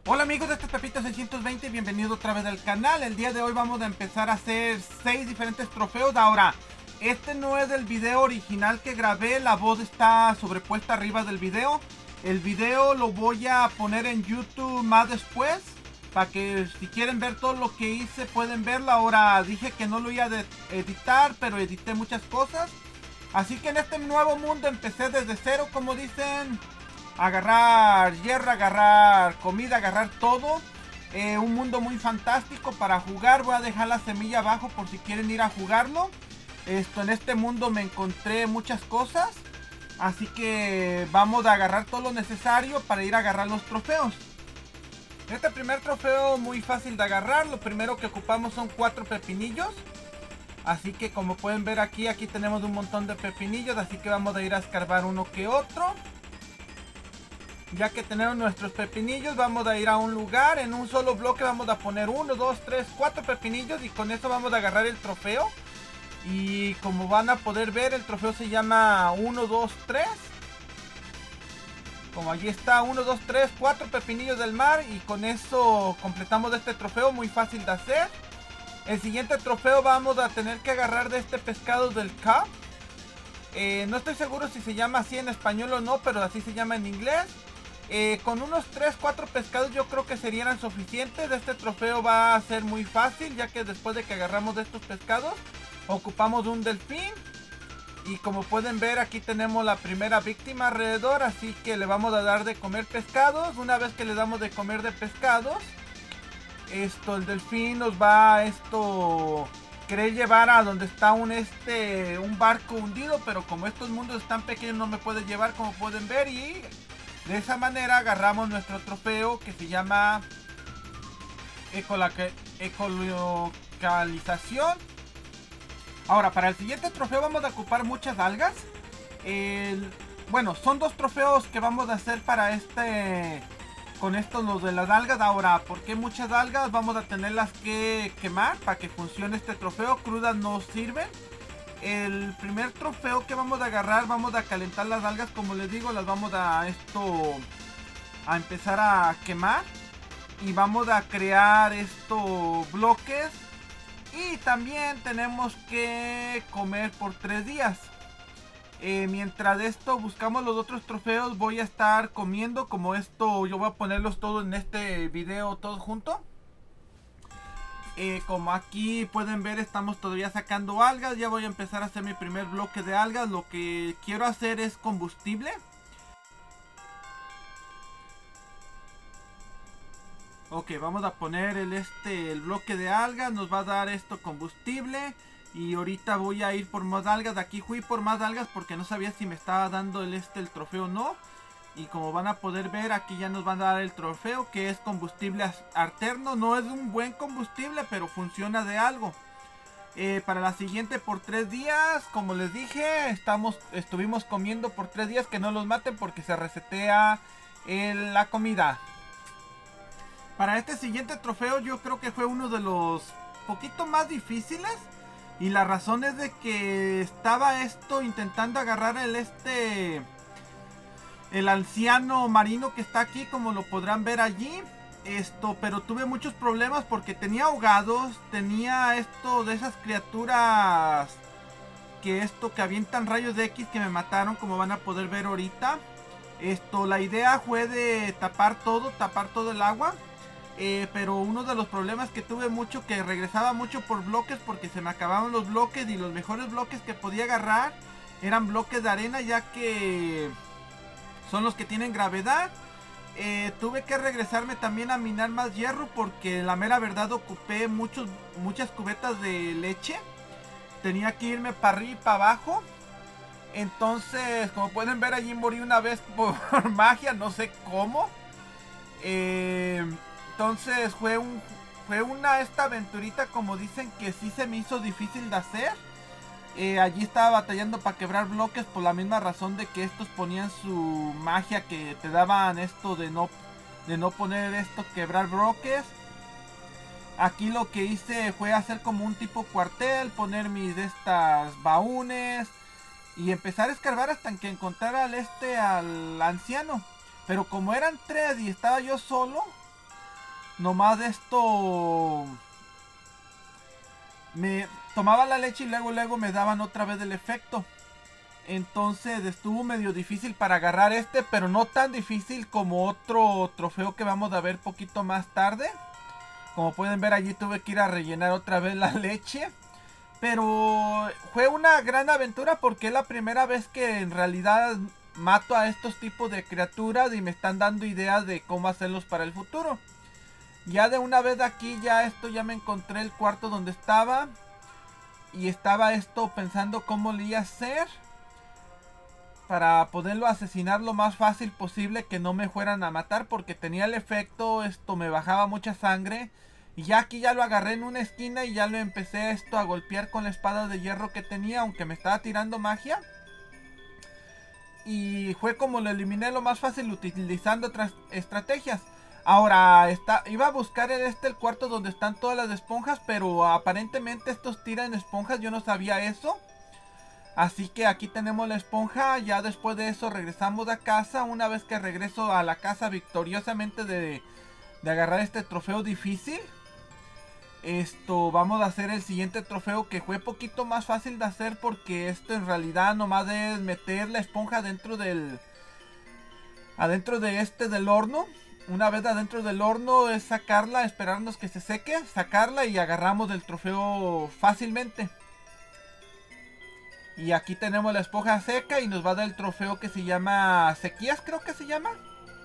Hola amigos de este Pepito 620, bienvenido otra vez al canal. El día de hoy vamos a empezar a hacer 6 diferentes trofeos. Ahora, este no es el video original que grabé, la voz está sobrepuesta arriba del video. El video lo voy a poner en YouTube más después, para que si quieren ver todo lo que hice pueden verlo. Ahora dije que no lo iba a editar, pero edité muchas cosas. Así que en este nuevo mundo empecé desde cero, como dicen. Agarrar hierro, agarrar comida, agarrar todo. Un mundo muy fantástico para jugar. Voy a dejar la semilla abajo por si quieren ir a jugarlo. En este mundo me encontré muchas cosas, así que vamos a agarrar todo lo necesario para ir a agarrar los trofeos. Este primer trofeo muy fácil de agarrar. Lo primero que ocupamos son 4 pepinillos. Así que como pueden ver aquí tenemos un montón de pepinillos. Así que vamos a ir a escarbar uno que otro. Ya que tenemos nuestros pepinillos, vamos a ir a un lugar. En un solo bloque vamos a poner 1, 2, 3, 4 pepinillos. Y con eso vamos a agarrar el trofeo. Y como van a poder ver, el trofeo se llama 1, 2, 3. Como allí está, 1, 2, 3, 4 pepinillos del mar. Y con eso completamos este trofeo, muy fácil de hacer. El siguiente trofeo vamos a tener que agarrar de este pescado del Cup. No estoy seguro si se llama así en español o no, pero así se llama en inglés. Con unos 3-4 pescados yo creo que serían suficientes. Este trofeo va a ser muy fácil, ya que después de que agarramos de estos pescados ocupamos un delfín. Y como pueden ver, aquí tenemos la primera víctima alrededor, así que le vamos a dar de comer pescados. Una vez que le damos de comer de pescados, el delfín nos va a querer llevar a donde está un barco hundido, pero como estos mundos están pequeños no me puede llevar, como pueden ver. Y de esa manera agarramos nuestro trofeo, que se llama ecolocalización. Ahora, para el siguiente trofeo vamos a ocupar muchas algas. Bueno, son 2 trofeos que vamos a hacer para con estos, los de las algas. Ahora, ¿por qué muchas algas? Vamos a tenerlas que quemar para que funcione este trofeo. Crudas no sirven. El primer trofeo que vamos a agarrar, vamos a calentar las algas, como les digo, las vamos a empezar a quemar. Y vamos a crear bloques. Y también tenemos que comer por 3 días. Mientras de esto buscamos los otros trofeos, voy a estar comiendo. Como yo voy a ponerlos todos en este video, todos juntos. Como aquí pueden ver, estamos todavía sacando algas. Ya voy a empezar a hacer mi primer bloque de algas. Lo que quiero hacer es combustible. Ok, vamos a poner el bloque de algas. Nos va a dar combustible. Y ahorita voy a ir por más algas. Aquí fui por más algas porque no sabía si me estaba dando el trofeo o no. Y como van a poder ver, aquí ya nos van a dar el trofeo, que es combustible alterno. No es un buen combustible, pero funciona de algo. Para la siguiente por 3 días, como les dije, estuvimos comiendo por 3 días. Que no los maten porque se resetea la comida. Para este siguiente trofeo yo creo que fue uno de los poquito más difíciles. Y la razón es de que estaba intentando agarrar el anciano marino que está aquí, como lo podrán ver allí. Pero tuve muchos problemas porque tenía ahogados, tenía de esas criaturas que avientan rayos de X que me mataron, como van a poder ver ahorita. La idea fue de tapar todo el agua. Pero uno de los problemas que tuve mucho, que regresaba mucho por bloques porque se me acababan los bloques, y los mejores bloques que podía agarrar eran bloques de arena, ya que son los que tienen gravedad. Tuve que regresarme también a minar más hierro porque la mera verdad ocupé muchas cubetas de leche. Tenía que irme para arriba y para abajo. Entonces, como pueden ver, allí morí una vez por magia, no sé cómo. Entonces fue esta aventurita, como dicen, que sí se me hizo difícil de hacer. Allí estaba batallando para quebrar bloques por la misma razón de que estos ponían su magia, que te daban de no poner quebrar bloques. Aquí lo que hice fue hacer como un tipo cuartel, poner mis baúnes y empezar a escarbar hasta que encontrara al anciano. Pero como eran 3 y estaba yo solo, nomás esto me tomaba la leche y luego me daban otra vez el efecto. Entonces estuvo medio difícil para agarrar pero no tan difícil como otro trofeo que vamos a ver poquito más tarde. Como pueden ver, allí tuve que ir a rellenar otra vez la leche. Pero fue una gran aventura porque es la primera vez que en realidad mato a estos tipos de criaturas y me están dando ideas de cómo hacerlos para el futuro. Ya de una vez aquí ya me encontré el cuarto donde estaba. Y estaba pensando cómo le iba a hacer para poderlo asesinar lo más fácil posible, que no me fueran a matar, porque tenía el efecto, me bajaba mucha sangre. Y ya aquí ya lo agarré en una esquina y ya lo empecé a golpear con la espada de hierro que tenía, aunque me estaba tirando magia. Y fue como lo eliminé lo más fácil utilizando otras estrategias. Ahora iba a buscar el cuarto donde están todas las esponjas, pero aparentemente estos tiran esponjas, yo no sabía eso. Así que aquí tenemos la esponja. Ya después de eso regresamos a casa. Una vez que regreso a la casa victoriosamente de agarrar este trofeo difícil, vamos a hacer el siguiente trofeo, que fue poquito más fácil de hacer, porque en realidad nomás es meter la esponja adentro del horno. Una vez adentro del horno es sacarla, esperarnos que se seque, sacarla y agarramos el trofeo fácilmente. Y aquí tenemos la esponja seca y nos va a dar el trofeo que se llama sequías, creo que se llama.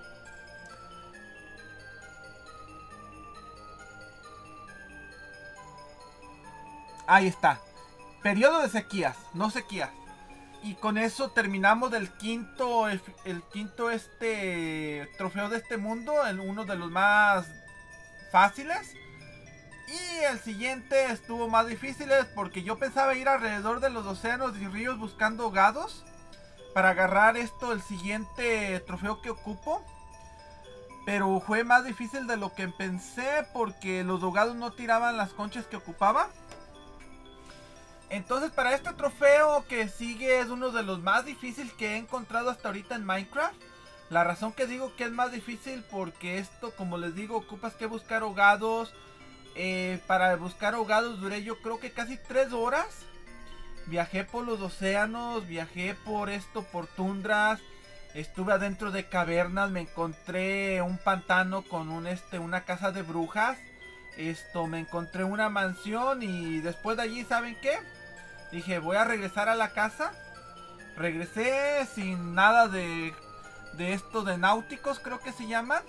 Ahí está. Periodo de sequías, no sequías. Y con eso terminamos el quinto trofeo de este mundo, uno de los más fáciles. Y el siguiente estuvo más difícil porque yo pensaba ir alrededor de los océanos y ríos buscando ahogados para agarrar el siguiente trofeo que ocupo. Pero fue más difícil de lo que pensé porque los ahogados no tiraban las conchas que ocupaba. Entonces para este trofeo que sigue es uno de los más difíciles que he encontrado hasta ahorita en Minecraft. La razón que digo que es más difícil porque como les digo, ocupas que buscar ahogados. Para buscar ahogados duré yo creo que casi 3 horas. Viajé por los océanos, viajé por tundras. Estuve adentro de cavernas, me encontré un pantano con una casa de brujas. Me encontré una mansión y después de allí, ¿saben qué? Dije, voy a regresar a la casa. Regresé sin nada de náuticos, creo que se llaman.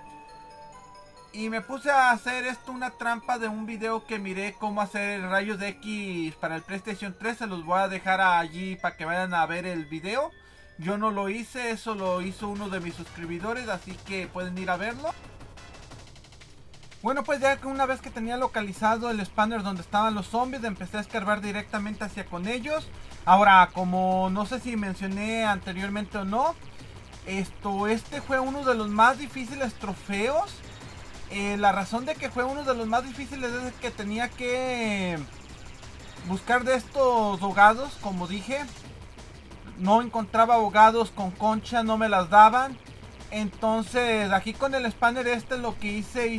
Y me puse a hacer una trampa de un video que miré cómo hacer rayos de X para el PlayStation 3. Se los voy a dejar allí para que vayan a ver el video. Yo no lo hice, eso lo hizo uno de mis suscriptores, así que pueden ir a verlo. Bueno, pues ya que una vez que tenía localizado el spawner donde estaban los zombies, empecé a escarbar directamente hacia con ellos. Ahora, como no sé si mencioné anteriormente o no, fue uno de los más difíciles trofeos. La razón de que fue uno de los más difíciles es que tenía que buscar de estos ahogados, como dije. No encontraba ahogados con concha, no me las daban. Entonces aquí con el spawner lo que hice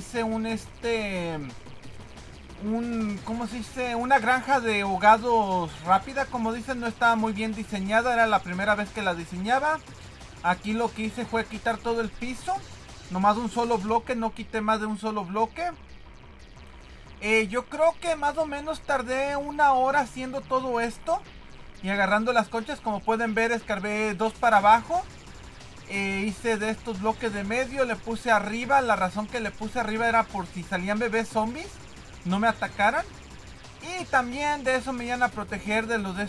¿cómo se dice? Una granja de ahogados rápida, como dicen, no estaba muy bien diseñada, era la primera vez que la diseñaba. Aquí lo que hice fue quitar todo el piso. Nomás un solo bloque, no quité más de un solo bloque. Yo creo que más o menos tardé 1 hora haciendo todo esto. Y agarrando las conchas, como pueden ver, escarbé 2 para abajo. Hice de estos bloques de medio, le puse arriba. La razón que le puse arriba era por si salían bebés zombies, no me atacaran. Y también de eso me iban a proteger de los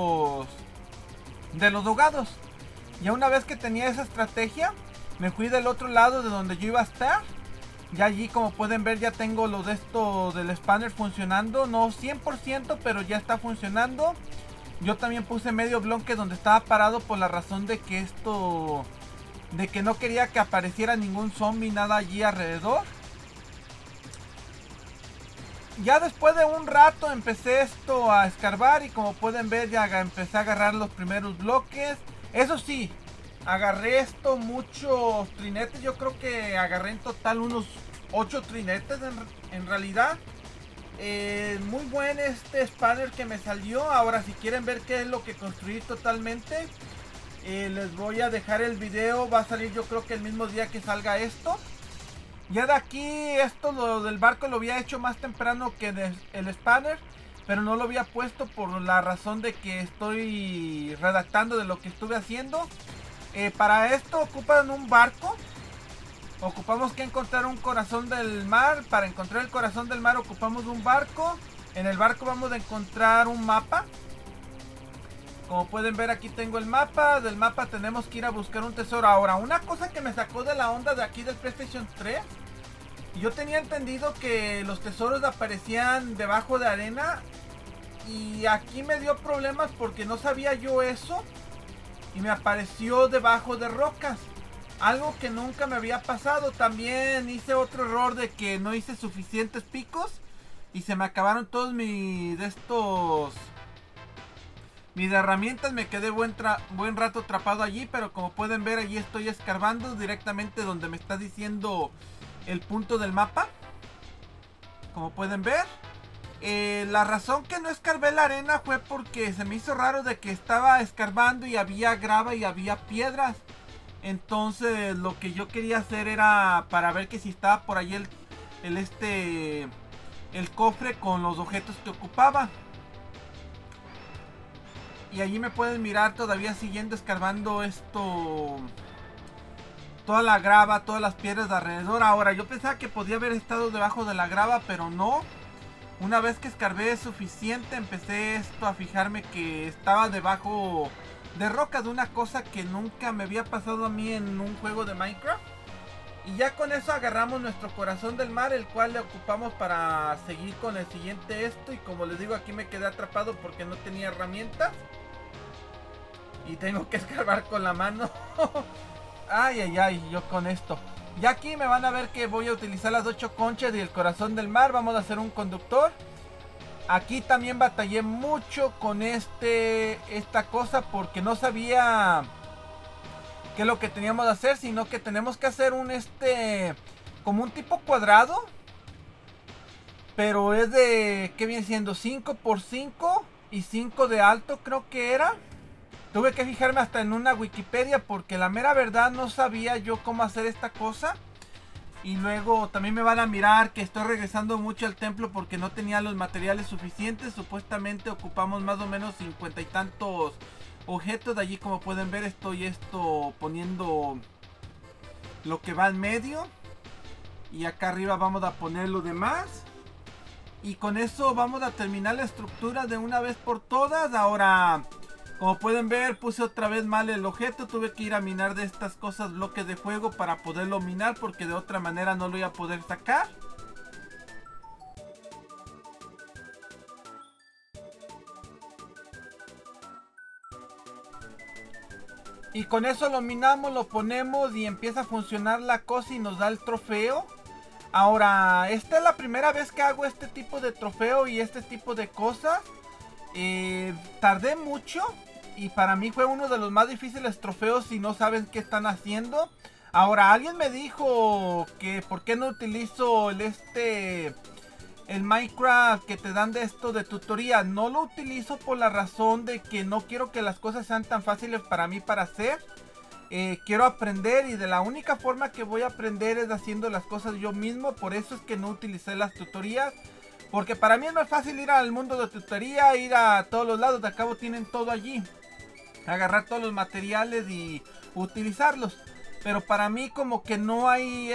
ahogados. Ya una vez que tenía esa estrategia, me fui del otro lado de donde yo iba a estar. Ya allí, como pueden ver, ya tengo del spawner funcionando. No 100%, pero ya está funcionando. Yo también puse medio bloque donde estaba parado por la razón de que de que no quería que apareciera ningún zombie, nada allí alrededor. Ya después de un rato empecé a escarbar y como pueden ver ya empecé a agarrar los primeros bloques. Eso sí, agarré muchos trinetes, yo creo que agarré en total unos 8 trinetes en realidad. Muy buen spanner que me salió. Ahora si quieren ver qué es lo que construí totalmente, les voy a dejar el video. Va a salir yo creo que el mismo día que salga esto. Ya de aquí, esto lo del barco lo había hecho más temprano que el spanner, pero no lo había puesto por la razón de que estoy redactando de lo que estuve haciendo. Para esto ocupan un barco. Ocupamos que encontrar un corazón del mar. Para encontrar el corazón del mar ocupamos un barco. En el barco vamos a encontrar un mapa. Como pueden ver, aquí tengo el mapa. Del mapa tenemos que ir a buscar un tesoro. Ahora, una cosa que me sacó de la onda de aquí del PlayStation 3. Yo tenía entendido que los tesoros aparecían debajo de arena. Y aquí me dio problemas porque no sabía yo eso. Y me apareció debajo de rocas. Algo que nunca me había pasado. También hice otro error de que no hice suficientes picos. Y se me acabaron todos mis herramientas. Me quedé buen rato atrapado allí. Pero como pueden ver, allí estoy escarbando directamente donde me está diciendo el punto del mapa. Como pueden ver, la razón que no escarbé la arena fue porque se me hizo raro de que estaba escarbando y había grava y había piedras. Entonces lo que yo quería hacer era para ver que si estaba por ahí el cofre con los objetos que ocupaba. Y allí me pueden mirar todavía siguiendo escarbando toda la grava, todas las piedras de alrededor. Ahora yo pensaba que podía haber estado debajo de la grava, pero no. Una vez que escarbé suficiente, empecé a fijarme que estaba debajo de rocas, de una cosa que nunca me había pasado a mí en un juego de Minecraft. Y ya con eso agarramos nuestro corazón del mar, el cual le ocupamos para seguir con el siguiente Y como les digo, aquí me quedé atrapado porque no tenía herramientas. Y tengo que escarbar con la mano. Ay, ay, ay, yo con esto. Ya aquí me van a ver que voy a utilizar las 8 conchas y el corazón del mar. Vamos a hacer un conductor. Aquí también batallé mucho con esta cosa porque no sabía qué es lo que teníamos que hacer, sino que tenemos que hacer como un tipo cuadrado, pero es de, ¿qué viene siendo? 5 por 5 y 5 de alto creo que era. Tuve que fijarme hasta en una Wikipedia porque la mera verdad no sabía yo cómo hacer esta cosa. Y luego también me van a mirar que estoy regresando mucho al templo porque no tenía los materiales suficientes. Supuestamente ocupamos más o menos 50 y tantos objetos. De allí, como pueden ver, estoy poniendo lo que va al medio. Y acá arriba vamos a poner lo demás. Y con eso vamos a terminar la estructura de una vez por todas. Ahora, como pueden ver, puse otra vez mal el objeto. Tuve que ir a minar de estas cosas bloques de fuego para poderlo minar, porque de otra manera no lo iba a poder sacar. Y con eso lo minamos, lo ponemos y empieza a funcionar la cosa y nos da el trofeo. Ahora, esta es la primera vez que hago este tipo de trofeo y este tipo de cosas. Tardé mucho. Y para mí fue uno de los más difíciles trofeos si no saben qué están haciendo. Ahora, alguien me dijo que por qué no utilizo el Minecraft que te dan de esto de tutoría. No lo utilizo por la razón de que no quiero que las cosas sean tan fáciles para mí para hacer. Quiero aprender y de la única forma que voy a aprender es haciendo las cosas yo mismo. Por eso es que no utilicé las tutorías. Porque para mí es más fácil ir al mundo de tutoría, ir a todos los lados. De acabo tienen todo allí. Agarrar todos los materiales y utilizarlos. Pero para mí como que no hay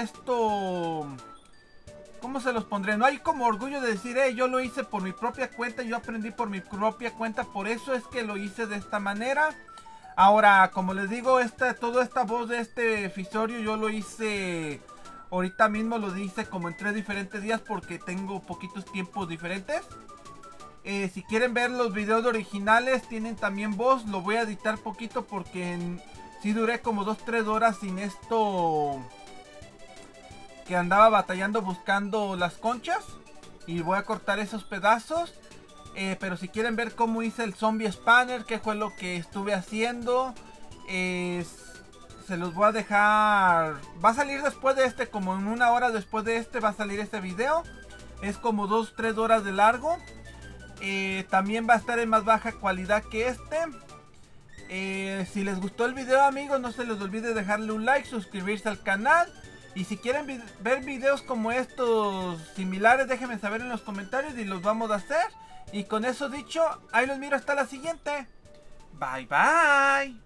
¿cómo se los pondré? No hay como orgullo de decir, yo lo hice por mi propia cuenta, yo aprendí por mi propia cuenta, por eso es que lo hice de esta manera. Ahora, como les digo, toda esta voz de este episodio yo lo hice, ahorita mismo lo hice como en 3 diferentes días porque tengo poquitos tiempos diferentes. Si quieren ver los videos originales, tienen también voz. Lo voy a editar poquito porque sí duré como 2-3 horas sin esto. Que andaba batallando buscando las conchas. Y voy a cortar esos pedazos. Pero si quieren ver cómo hice el zombie spanner, qué fue lo que estuve haciendo. se los voy a dejar. Va a salir después de este, como en una hora después de este va a salir este video. Es como 2-3 horas de largo. También va a estar en más baja calidad que este. Si les gustó el video, amigos, no se les olvide dejarle un like, suscribirse al canal. Y si quieren ver videos como estos similares, déjenme saber en los comentarios y los vamos a hacer. Y con eso dicho, ahí los miro hasta la siguiente. Bye bye.